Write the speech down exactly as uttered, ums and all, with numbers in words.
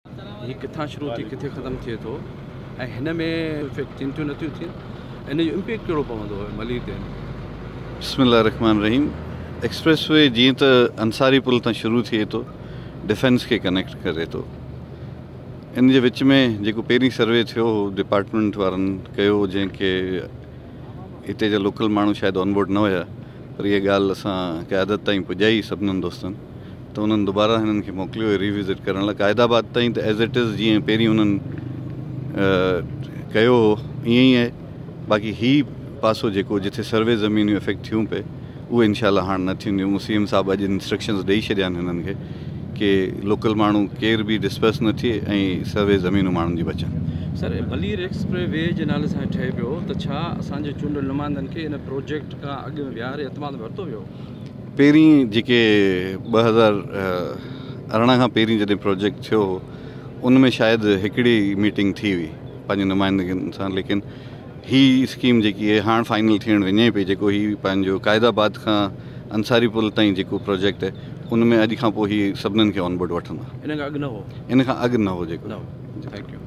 ये किथां शुरू थी किथे ख़त्म थिए थो ऐं हिन में चिंतियूं नथियूं थियनि, इन जो इम्पैक्ट कहिड़ो पवंदो मली ते? बिस्मिल्लाह रहमान रहीम। एक्सप्रेस वे जीअं त अंसारी पुल तां शुरू थिए थो, डिफेंस खे कनेक्ट करे थो। इन जे विच में जेको पहिरीं सर्वे थियो हो डिपार्टमेंट वारनि कयो, जंहिंखे हिते जा लोकल माण्हू शायदि ऑनबोर्ड न हुया, पर इहा ॻाल्हि असां क़यादत ताईं पुॼाई सभिनीनि दोस्तनि, त उन्हनि दुबारा हिननि खे मोकिलियो रिविज़िट करण लाइ क़ाइदाबाद ताईं। त एज़ इट इज़ जीअं पहिरीं उन्हनि कयो हो ईअं ई आहे। बाक़ी ही पासो जेको जिथे सर्वे ज़मीनियूं इफेक्ट थियूं पे, उहे इनशाला हाणे न थींदियूं। मुसीम साहब अॼु इंस्ट्रक्शंस ॾेई छॾिया आहिनि हिननि खे कि लोकल माण्हू केर बि डिस्पर्स न थिए ऐं सर्वे ज़मीनूं माण्हुनि जी बचनि। सर, बलीर एक्सप्रेस वे जे नाले सां ठहे पियो, त छा असांजे चूंडियल नुमाइंदनि खे इन प्रोजेक्ट खां अॻु में विहारे एतमाद वरितो वियो? पहिरीं जेके ॿ हज़ार अरिड़हं खां पहिरीं जॾहिं प्रोजेक्ट थियो हो, उन में शायदि हिकिड़ी मीटिंग थी हुई पंहिंजे नुमाइंदनि सां, लेकिन ही स्कीम जेकी आहे हाणे फाइनल थियण वञे पई। जेको ही पंहिंजो क़ाइदाबाद खां अंसारी पुल ताईं जेको प्रोजेक्ट आहे, उन में अॼु खां पोइ ही सभिनीनि खे ऑन बोर्ड वठंदा। इन खां अॻु न हो? इन खां अॻु न हो जेको। Thank U.